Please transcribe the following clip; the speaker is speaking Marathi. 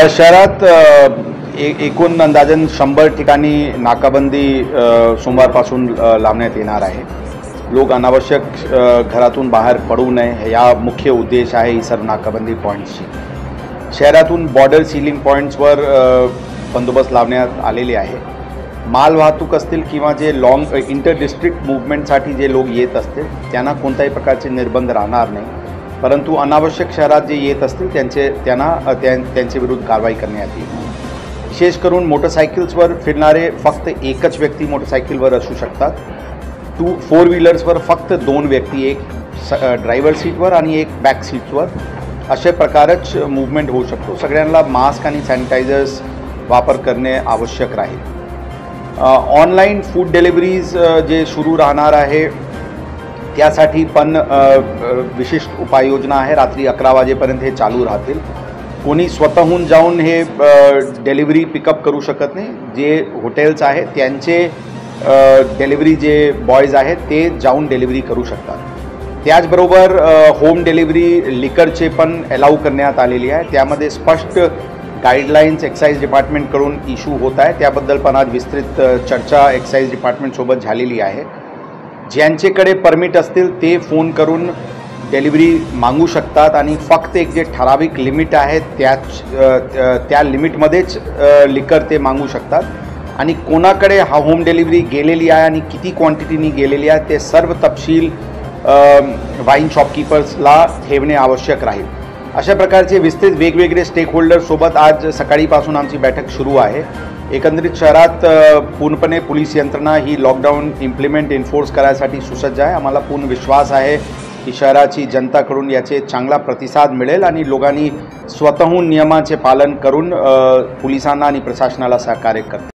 शहरात एकूण अंदाजन 100 ठिकाणी नाकाबंदी सोमवारपासून लावण्यात येणार आहे। लोक अनावश्यक घरातून बाहेर पडू नये या मुख्य उद्देश आहे ही सर्व नाकाबंदी पॉईंट्सची। शहरातून बॉर्डर सीलिंग पॉईंट्सवर बंदोबस्त लावण्यात आलेले आहे। माल वाहतूक असतील किंवा जे लॉंग इंटर डिस्ट्रिक्ट मूवमेंटसाठी जे लोक येत असतील त्यांना कोणत्याही प्रकारचे निर्बंध राहणार नाही, परंतु अनावश्यक शहरात जे येत असतील त्यांचे विरुद्ध कारवाई करण्यात येईल। विशेष करून मोटरसायकल्सवर फिरणारे फक्त एकच व्यक्ती मोटरसायकलवर असू शकतात। 4 व्हीलर्सवर फक्त 2 व्यक्ती, एक ड्रायव्हर सीटवर आणि एक बॅक सीटवर, अशा प्रकारच मूवमेंट होऊ शकतो। सगळ्यांना मास्क आणि सॅनिटायझर्स वापर करणे आवश्यक राहील। ऑनलाईन फूड डिलिव्हरीज जे सुरू राहणार आहे त्यासाठी पण विशिष्ट उपाययोजना आहे। रात्री 11 वाजेपर्यंत हे चालू राहतील। कोणी स्वतःहून जाऊन हे डिलिव्हरी पिकअप करू शकत नाही। जे हॉटेल्स आहेत त्यांचे डिलिव्हरी जे बॉयज आहेत ते जाऊन डिलिव्हरी करू शकतात। त्याचबरोबर होम डिलिव्हरी लिकरचे पण अलाउ करण्यात आलेली आहे। त्यामध्ये स्पष्ट गाईडलाईन्स एक्साईज डिपार्टमेंटकडून इश्यू होत आहे। त्याबद्दल पण आज विस्तृत चर्चा एक्साईज डिपार्टमेंटसोबत झालेली आहे। ज्यांच्याकडे परमिट असतील ते फोन करून डिलिव्हरी मागू शकतात आणि फक्त एक जे ठराविक लिमिट आहे त्या लिमिटमध्येच लिकर ते मागू शकतात। आणि कोणाकडे हा होम डिलिव्हरी गेलेली आहे आणि किती क्वांटिटीनी गेलेली आहे ते सर्व तपशील वाईन शॉपकीपर्सला ठेवणे आवश्यक राहील। अशा प्रकारचे विस्तृत वेगवेगळे स्टेक होल्डरसोबत आज सकाळीपासून आमची बैठक सुरू आहे। एकंदरीत शहरात पूर्णपणे पोलीस यंत्रणा ही लॉकडाऊन इम्प्लिमेंट एन्फोर्स करायसाठी सुसज्ज आहे। आम्हाला पूर्ण विश्वास आहे की शहराची जनताकडून याचे चांगला प्रतिसाद मिळेल आणि लोकांनी स्वतःहून नियमाचे पालन करून पोलिसांना आणि प्रशासनाला सहकार्य करतील।